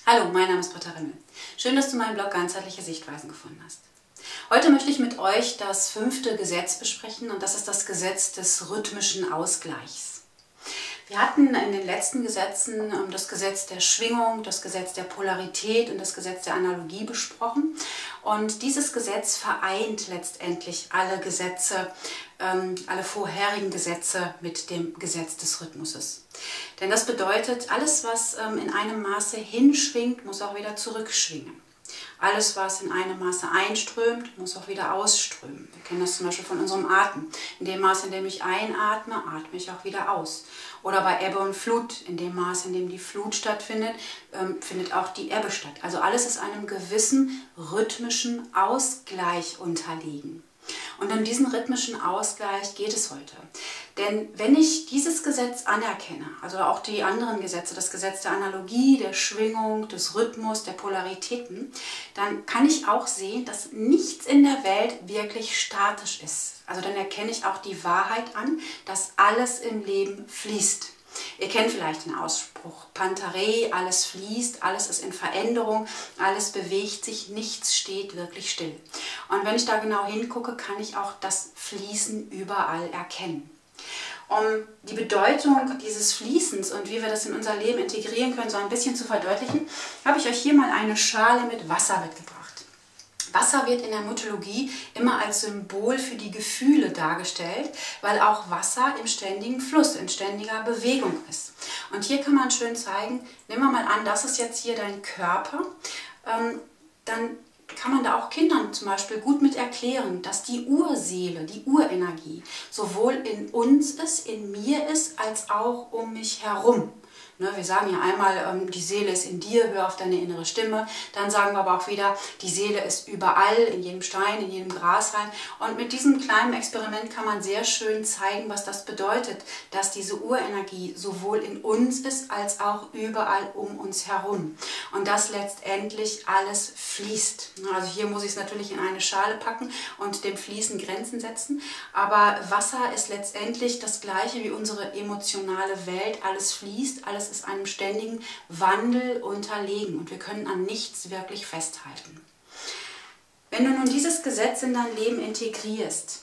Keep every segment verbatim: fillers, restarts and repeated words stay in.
Hallo, mein Name ist Britta Rimmel. Schön, dass du meinen Blog Ganzheitliche Sichtweisen gefunden hast. Heute möchte ich mit euch das fünfte Gesetz besprechen und das ist das Gesetz des rhythmischen Ausgleichs. Wir hatten in den letzten Gesetzen das Gesetz der Schwingung, das Gesetz der Polarität und das Gesetz der Analogie besprochen. Und dieses Gesetz vereint letztendlich alle Gesetze, ähm, alle vorherigen Gesetze mit dem Gesetz des Rhythmuses. Denn das bedeutet, alles, was ähm, in einem Maße hinschwingt, muss auch wieder zurückschwingen. Alles, was in einem Maße einströmt, muss auch wieder ausströmen. Wir kennen das zum Beispiel von unserem Atem. In dem Maße, in dem ich einatme, atme ich auch wieder aus. Oder bei Ebbe und Flut, in dem Maße, in dem die Flut stattfindet, ähm, findet auch die Ebbe statt. Also alles ist einem gewissen rhythmischen Ausgleich unterlegen. Und um diesen rhythmischen Ausgleich geht es heute. Denn wenn ich dieses Gesetz anerkenne, also auch die anderen Gesetze, das Gesetz der Analogie, der Schwingung, des Rhythmus, der Polaritäten, dann kann ich auch sehen, dass nichts in der Welt wirklich statisch ist. Also dann erkenne ich auch die Wahrheit an, dass alles im Leben fließt. Ihr kennt vielleicht den Ausspruch Pantare, alles fließt, alles ist in Veränderung, alles bewegt sich, nichts steht wirklich still. Und wenn ich da genau hingucke, kann ich auch das Fließen überall erkennen. Um die Bedeutung dieses Fließens und wie wir das in unser Leben integrieren können, so ein bisschen zu verdeutlichen, habe ich euch hier mal eine Schale mit Wasser mitgebracht. Wasser wird in der Mythologie immer als Symbol für die Gefühle dargestellt, weil auch Wasser im ständigen Fluss, in ständiger Bewegung ist. Und hier kann man schön zeigen, nehmen wir mal an, das ist jetzt hier dein Körper, ähm, dann kann man da auch Kindern zum Beispiel gut mit erklären, dass die Urseele, die Urenergie sowohl in uns ist, in mir ist, als auch um mich herum. Wir sagen ja einmal, die Seele ist in dir, hör auf deine innere Stimme. Dann sagen wir aber auch wieder, die Seele ist überall, in jedem Stein, in jedem Grashalm. Und mit diesem kleinen Experiment kann man sehr schön zeigen, was das bedeutet, dass diese Urenergie sowohl in uns ist, als auch überall um uns herum. Und dass letztendlich alles fließt. Also hier muss ich es natürlich in eine Schale packen und dem Fließen Grenzen setzen. Aber Wasser ist letztendlich das Gleiche wie unsere emotionale Welt. Alles fließt, alles ist einem ständigen Wandel unterlegen und wir können an nichts wirklich festhalten. Wenn du nun dieses Gesetz in dein Leben integrierst,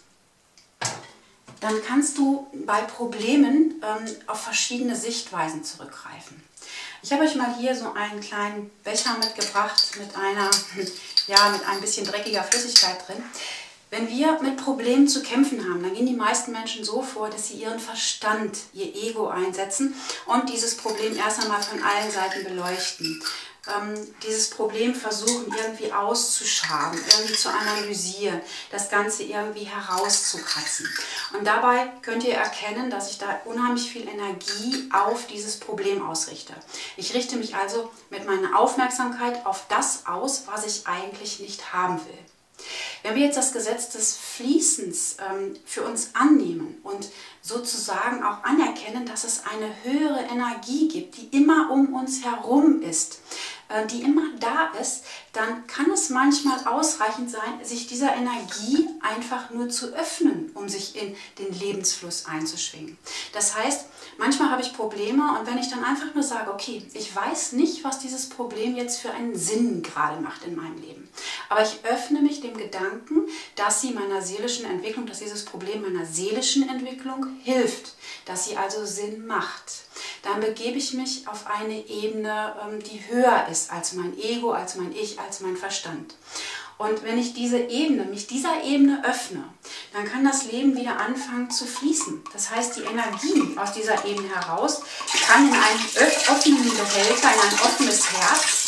dann kannst du bei Problemen ähm, auf verschiedene Sichtweisen zurückgreifen. Ich habe euch mal hier so einen kleinen Becher mitgebracht mit einer, ja, mit ein bisschen dreckiger Flüssigkeit drin. Wenn wir mit Problemen zu kämpfen haben, dann gehen die meisten Menschen so vor, dass sie ihren Verstand, ihr Ego einsetzen und dieses Problem erst einmal von allen Seiten beleuchten. Ähm, dieses Problem versuchen irgendwie auszuschaben, irgendwie zu analysieren, das Ganze irgendwie herauszukratzen. Und dabei könnt ihr erkennen, dass ich da unheimlich viel Energie auf dieses Problem ausrichte. Ich richte mich also mit meiner Aufmerksamkeit auf das aus, was ich eigentlich nicht haben will. Wenn wir jetzt das Gesetz des Fließens ähm, für uns annehmen und sozusagen auch anerkennen, dass es eine höhere Energie gibt, die immer um uns herum ist, äh, die immer da ist, dann kann es manchmal ausreichend sein, sich dieser Energie einfach nur zu öffnen, um sich in den Lebensfluss einzuschwingen. Das heißt, manchmal habe ich Probleme und wenn ich dann einfach nur sage, okay, ich weiß nicht, was dieses Problem jetzt für einen Sinn gerade macht in meinem Leben, aber ich öffne mich dem Gedanken, dass sie meiner seelischen Entwicklung, dass dieses Problem meiner seelischen Entwicklung hilft, dass sie also Sinn macht. Dann begebe ich mich auf eine Ebene, die höher ist als mein Ego, als mein Ich, als mein Verstand. Und wenn ich diese Ebene, mich dieser Ebene öffne, dann kann das Leben wieder anfangen zu fließen. Das heißt, die Energie aus dieser Ebene heraus kann in einen offenen Behälter, in ein offenes Herz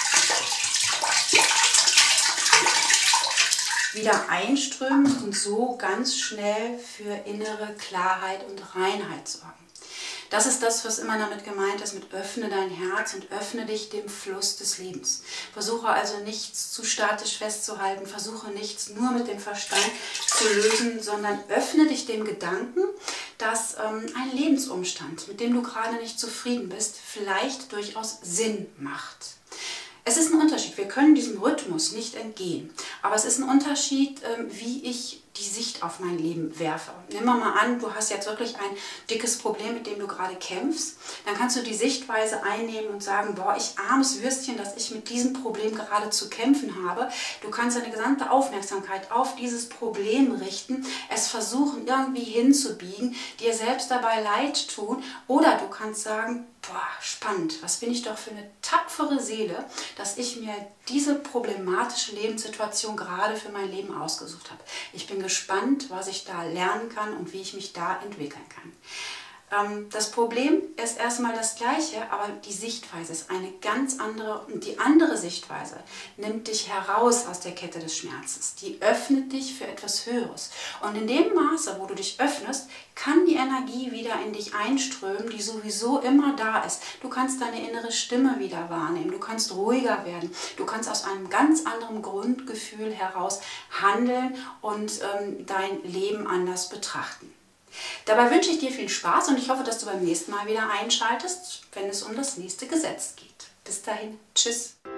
wieder einströmen und so ganz schnell für innere Klarheit und Reinheit sorgen. Das ist das, was immer damit gemeint ist, mit öffne dein Herz und öffne dich dem Fluss des Lebens. Versuche also nichts zu statisch festzuhalten, versuche nichts nur mit dem Verstand zu lösen, sondern öffne dich dem Gedanken, dass ähm, ein Lebensumstand, mit dem du gerade nicht zufrieden bist, vielleicht durchaus Sinn macht. Es ist ein Unterschied, wir können diesem Rhythmus nicht entgehen, aber es ist ein Unterschied, wie ich die Sicht auf mein Leben werfe. Nimm mal an, du hast jetzt wirklich ein dickes Problem, mit dem du gerade kämpfst. Dann kannst du die Sichtweise einnehmen und sagen, boah, ich armes Würstchen, dass ich mit diesem Problem gerade zu kämpfen habe. Du kannst deine gesamte Aufmerksamkeit auf dieses Problem richten, es versuchen irgendwie hinzubiegen, dir selbst dabei leid tun, oder du kannst sagen, boah, spannend, was bin ich doch für eine tapfere Seele, dass ich mir diese problematische Lebenssituation gerade für mein Leben ausgesucht habe. Ich bin gespannt, was ich da lernen kann und wie ich mich da entwickeln kann. Das Problem ist erstmal das gleiche, aber die Sichtweise ist eine ganz andere, und die andere Sichtweise nimmt dich heraus aus der Kette des Schmerzes. Die öffnet dich für etwas Höheres. Und in dem Maße, wo du dich öffnest, kann die Energie wieder in dich einströmen, die sowieso immer da ist. Du kannst deine innere Stimme wieder wahrnehmen, du kannst ruhiger werden, du kannst aus einem ganz anderen Grundgefühl heraus handeln und ähm, dein Leben anders betrachten. Dabei wünsche ich dir viel Spaß und ich hoffe, dass du beim nächsten Mal wieder einschaltest, wenn es um das nächste Gesetz geht. Bis dahin, tschüss!